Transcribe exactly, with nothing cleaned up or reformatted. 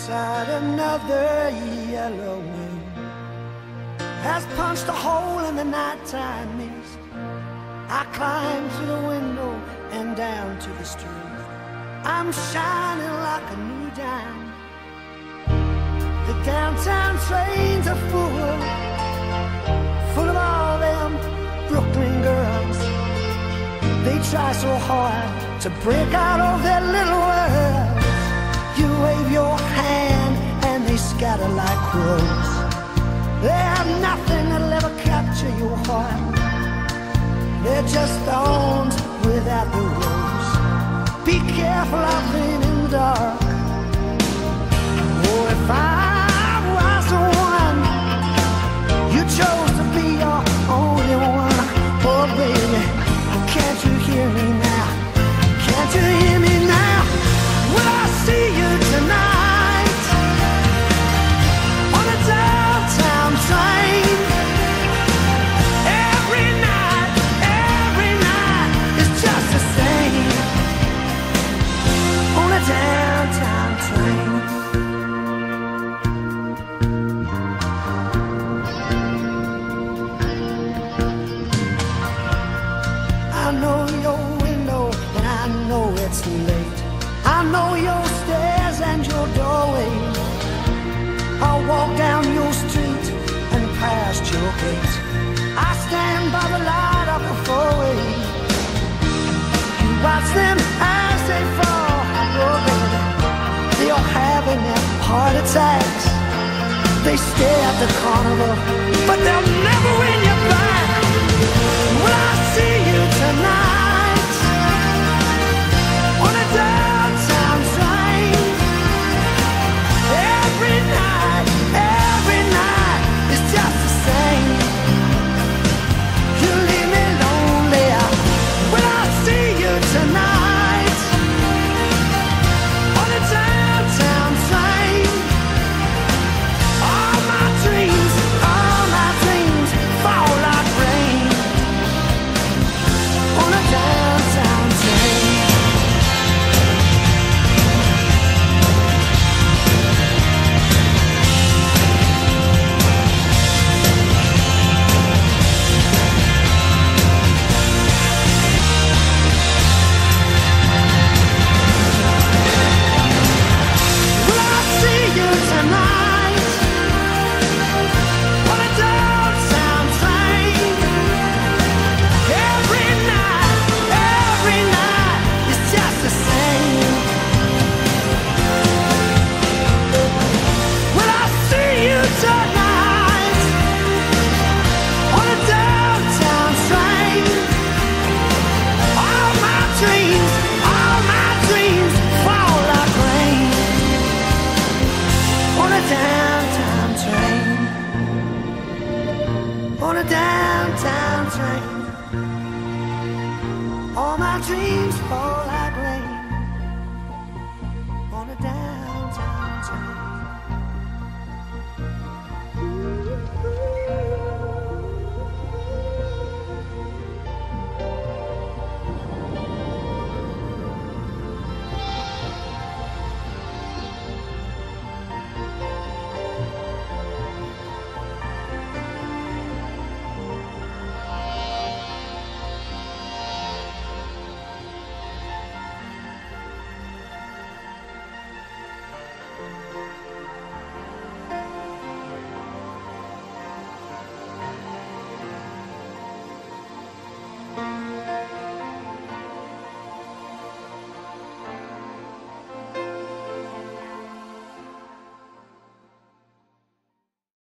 Outside, another yellow wind has punched a hole in the nighttime mist. I climb through the window and down to the street. I'm shining like a new dime. The downtown trains are full, full of all them Brooklyn girls. They try so hard to break out of their little world. You wave your hand and they scatter like crows. They have nothing that'll ever capture your heart. They're just thorns without the rose. Be careful out there in the dark. Oh, if I was the one you chose to be your only one. Oh, baby, can't you hear me now? Can't you hear me now? Will I see you tonight on a downtown train? Every night, every night is just the same on a downtown train. I know your window and I know it's late. I know your stairs and your doorway. I'll walk down your street and past your gate. I stand by the light of the four-way. You watch them as they fall. Oh, baby, they're having their heart attacks. They stay at the carnival, but they'll never win your